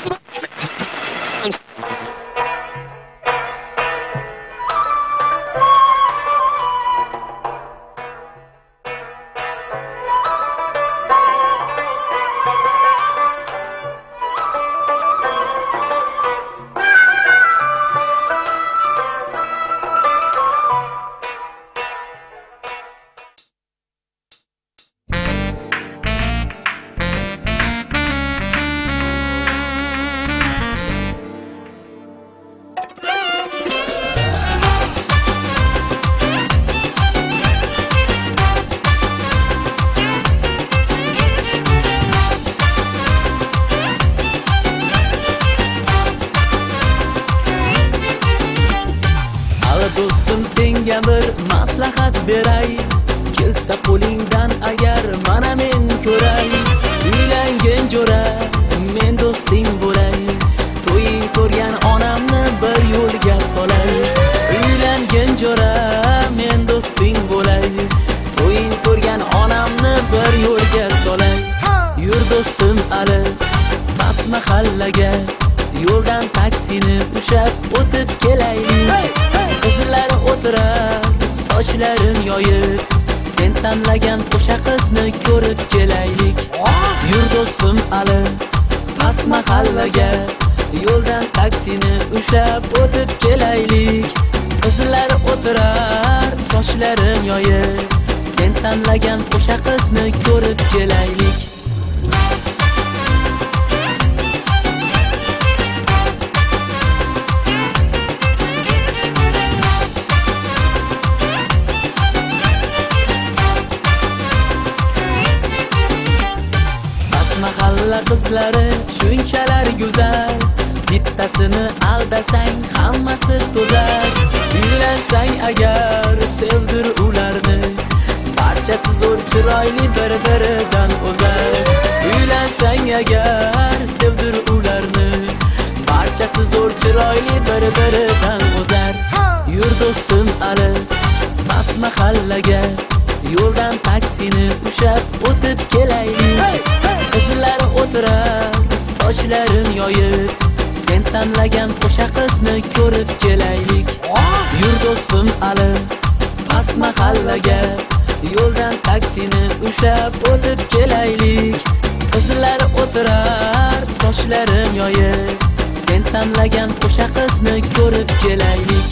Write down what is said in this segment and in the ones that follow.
Do'stim senga bir maslahat beray, kelsa qo'lingdan agar mana men ko'ray. Uylangan jo'ra men do'sting bo'lay, to'ying ko'rgan onamni bir yo'lga solay. Uylangan jo'ra men do'sting bo'lay, to'ying ko'rgan onamni bir yo'lga solay. Yur do'stim ali past mahallaga, yo'ldan taksini ushab o'tib kelaylik. Qizlar o'tirar sochlarin yoyib, sen tanlagan o'sha qizni ko'rib kelaylik. Yur do'stim ali past mahallaga, yo'ldan taksini ushab o'tib kelaylik. Qizlar o'tirar sochlarin yoyib, sen tanlagan o'sha qizni ko'rib kelaylik. Mahalla qizlari shunchalar go'zal, bittasini aldasang hammasi to'zar. Uylansang agar sevdir ularni, barchasi zo'r chiroyli bir-biridan o'zar. Uylansang agar sevdir ularni, barchasi zo'r chiroyli bir-biridan o'zar. Yur do'stim ali past mahallaga, yo'ldan taksini ushab o'tib kelaylik. Qizlar o'tirar sochlarin yoyib, sen tanlagan o'sha qizni ko'rib kelaylik. Yur do'stim ali past mahallaga, yo'ldan taksini ushab o'tib kelaylik. Qizlar o'tirar sochlarin yoyib, sen tanlagan o'sha qizni ko'rib kelaylik.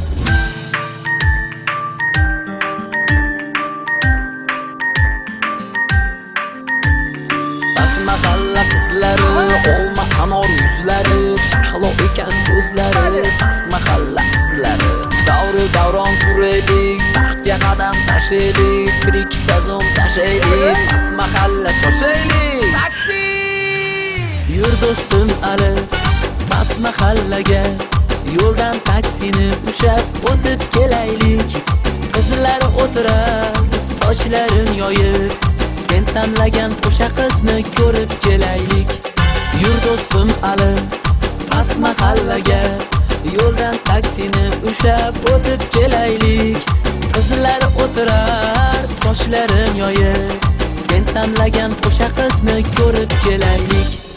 Mahalla qizlari olma anor yuzlari, shahlo ekan ko'zlari. Past mahalla qizlari davri davron suraylik, baxtga qadam tashlaylik, bir ikkita zo'm tashlaylik. Past mahalla shoshaylik, taksi. Yur do'stim ali past mahallaga, yo'ldan taksini ushab o'tib kelaylik. Qizlar o'tirar sochlarin yoyib, sen tanlagan o'sha qizni ko'rib kelaylik. Yur do'stim ali past mahallaga, yo'ldan taksini ushab o'tib kelaylik. Qizlar o'tirar sochlarin yoyib, sen tanlagan o'sha qizni ko'rib kelaylik.